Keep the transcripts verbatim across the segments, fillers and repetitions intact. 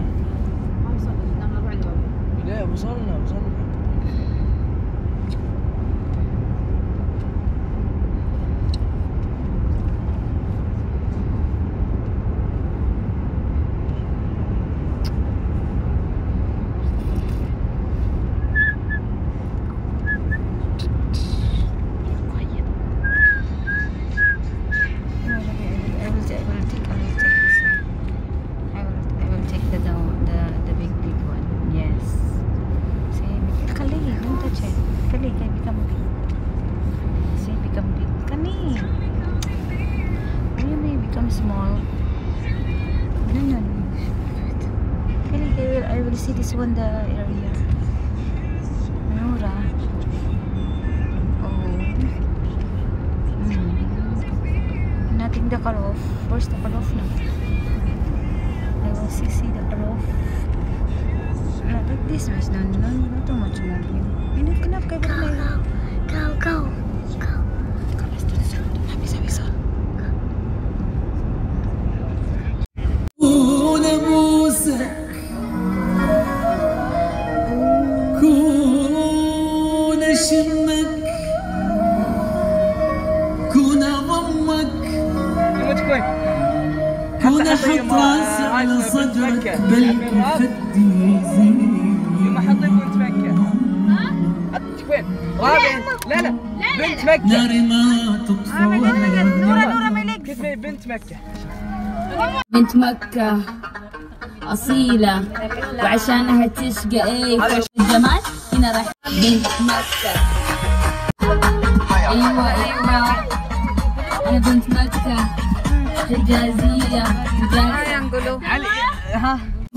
لا وصلنا وصلنا. Small. No, no, no. Kali I will, I will see this one, the area. Nora. Oh. Hmm. Nothing the cut off. Where's the cut off now? I will see, see the cut off. Not like this, miss. No, no, not too much more. Pinag kanap kay ba na? Go, go, go. Kamas dito sa bisa bisa. كون اشمك كون اضمك كون احط راسي على صدرك بلكي خدي يزيد ما حطيت بنت مكة. حطيت وين؟ رابع. لا لا بنت مكة. ناري ما تطفى ولا نورة نورة ملك. كيف بنت مكة؟ بنت مكة أصيلة وعشانها تشقى ايه الجمال هنا راح بنت مكة. ايوه ايوه انا بنت مكة حجازية حجازية. علي ها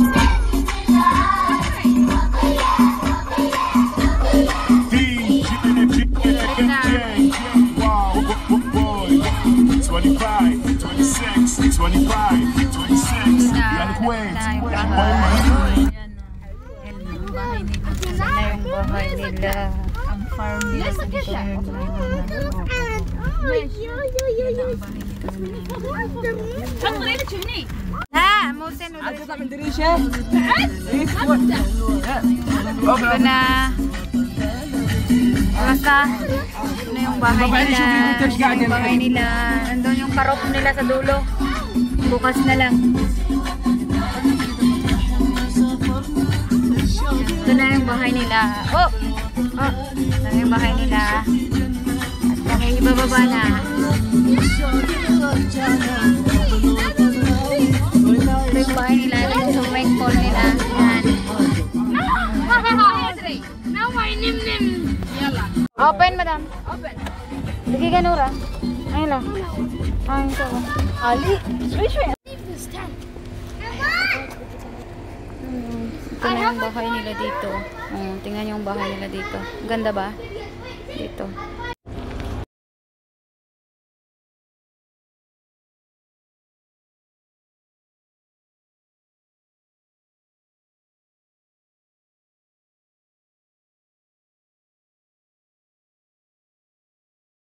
twenty-five, twenty-six, twenty-five, twenty-six. Yan kwent. Yan yung bahay nila. Ang farm nila sa dito. ها موسين تطلع من دريشة. ito na Maka ito na yung bahay nila. Yung bahay nila. Nandun yung karop nila sa dulo. Bukas na lang. Ito na yung bahay nila. Oh! Oh! Ito na yung bahay nila. At kami ibababa na. Ito yung bahay nila. Ito yung swimming pool nila. Yan. Open, madam. Open. Sige ka, Nora. Ayun lang. Ayun ka. Ali. Ito na yung bahay nila dito. Oh, tingnan yung bahay nila dito. Ganda ba? Dito.